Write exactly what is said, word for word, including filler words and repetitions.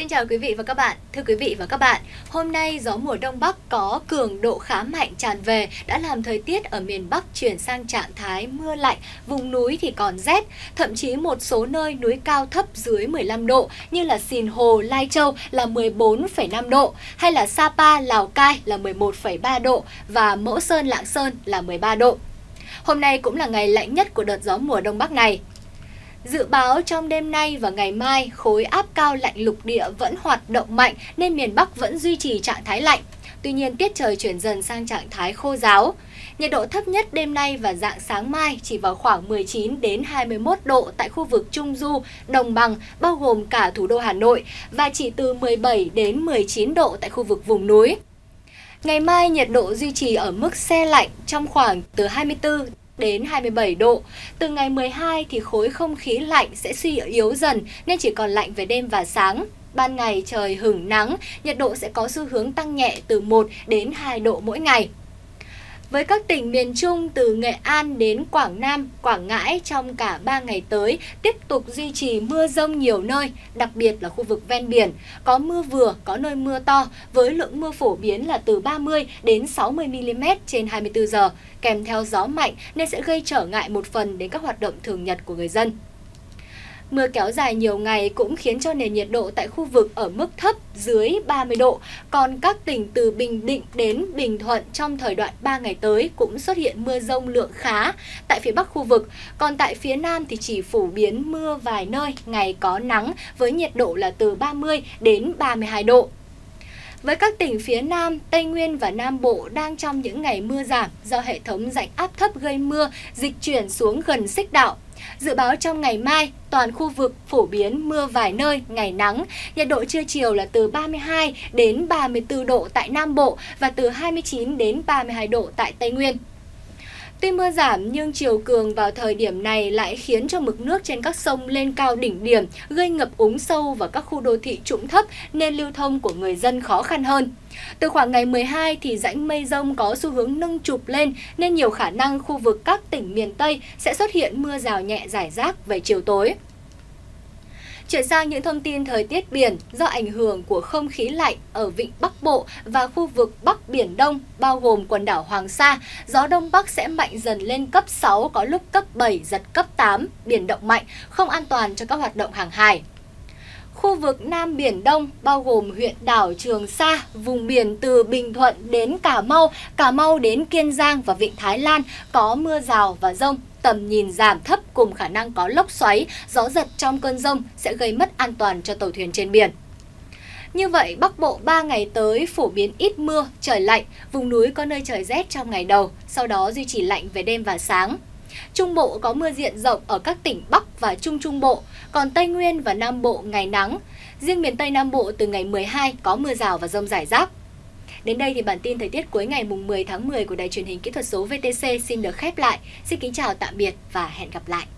Xin chào quý vị và các bạn. Thưa quý vị và các bạn, hôm nay gió mùa đông bắc có cường độ khá mạnh tràn về đã làm thời tiết ở miền Bắc chuyển sang trạng thái mưa lạnh, vùng núi thì còn rét, thậm chí một số nơi núi cao thấp dưới mười lăm độ như là Sìn Hồ, Lai Châu là mười bốn phẩy năm độ, hay là Sapa, Lào Cai là mười một phẩy ba độ và Mẫu Sơn, Lạng Sơn là mười ba độ. Hôm nay cũng là ngày lạnh nhất của đợt gió mùa đông bắc này. Dự báo trong đêm nay và ngày mai, khối áp cao lạnh lục địa vẫn hoạt động mạnh nên miền Bắc vẫn duy trì trạng thái lạnh. Tuy nhiên, tiết trời chuyển dần sang trạng thái khô ráo. Nhiệt độ thấp nhất đêm nay và rạng sáng mai chỉ vào khoảng mười chín đến hai mươi mốt độ tại khu vực Trung Du, Đồng bằng, bao gồm cả thủ đô Hà Nội, và chỉ từ mười bảy đến mười chín độ tại khu vực vùng núi. Ngày mai, nhiệt độ duy trì ở mức se lạnh trong khoảng từ hai mươi tư đến hai mươi bảy độ. Từ ngày mười hai thì khối không khí lạnh sẽ suy yếu dần nên chỉ còn lạnh về đêm và sáng. Ban ngày trời hửng nắng, nhiệt độ sẽ có xu hướng tăng nhẹ từ một đến hai độ mỗi ngày. Với các tỉnh miền Trung từ Nghệ An đến Quảng Nam, Quảng Ngãi trong cả ba ngày tới tiếp tục duy trì mưa dông nhiều nơi, đặc biệt là khu vực ven biển. Có mưa vừa, có nơi mưa to với lượng mưa phổ biến là từ ba mươi đến sáu mươi mi li mét trên hai mươi tư giờ, kèm theo gió mạnh nên sẽ gây trở ngại một phần đến các hoạt động thường nhật của người dân. Mưa kéo dài nhiều ngày cũng khiến cho nền nhiệt độ tại khu vực ở mức thấp dưới ba mươi độ, còn các tỉnh từ Bình Định đến Bình Thuận trong thời đoạn ba ngày tới cũng xuất hiện mưa dông lượng khá tại phía Bắc khu vực, còn tại phía Nam thì chỉ phổ biến mưa vài nơi, ngày có nắng với nhiệt độ là từ ba mươi đến ba mươi hai độ. Với các tỉnh phía Nam, Tây Nguyên và Nam Bộ đang trong những ngày mưa giảm do hệ thống rãnh áp thấp gây mưa dịch chuyển xuống gần xích đạo. Dự báo trong ngày mai, toàn khu vực phổ biến mưa vài nơi, ngày nắng, nhiệt độ trưa chiều là từ ba mươi hai đến ba mươi tư độ tại Nam Bộ và từ hai mươi chín đến ba mươi hai độ tại Tây Nguyên. Tuy mưa giảm nhưng chiều cường vào thời điểm này lại khiến cho mực nước trên các sông lên cao đỉnh điểm, gây ngập úng sâu vào các khu đô thị trũng thấp nên lưu thông của người dân khó khăn hơn. Từ khoảng ngày mười hai thì rãnh mây rông có xu hướng nâng trục lên nên nhiều khả năng khu vực các tỉnh miền Tây sẽ xuất hiện mưa rào nhẹ rải rác về chiều tối. Chuyển sang những thông tin thời tiết biển, do ảnh hưởng của không khí lạnh ở vịnh Bắc Bộ và khu vực Bắc Biển Đông, bao gồm quần đảo Hoàng Sa, gió Đông Bắc sẽ mạnh dần lên cấp sáu, có lúc cấp bảy, giật cấp tám, biển động mạnh, không an toàn cho các hoạt động hàng hải. Khu vực Nam Biển Đông, bao gồm huyện đảo Trường Sa, vùng biển từ Bình Thuận đến Cà Mau, Cà Mau đến Kiên Giang và vịnh Thái Lan có mưa rào và dông. Tầm nhìn giảm thấp cùng khả năng có lốc xoáy, gió giật trong cơn dông sẽ gây mất an toàn cho tàu thuyền trên biển. Như vậy, Bắc Bộ ba ngày tới phổ biến ít mưa, trời lạnh, vùng núi có nơi trời rét trong ngày đầu, sau đó duy trì lạnh về đêm và sáng. Trung Bộ có mưa diện rộng ở các tỉnh Bắc và Trung Trung Bộ, còn Tây Nguyên và Nam Bộ ngày nắng. Riêng miền Tây Nam Bộ từ ngày mười hai có mưa rào và dông rải rác. Đến đây thì bản tin thời tiết cuối ngày mười tháng mười của Đài Truyền hình Kỹ thuật số vê tê xê xin được khép lại. Xin kính chào tạm biệt và hẹn gặp lại.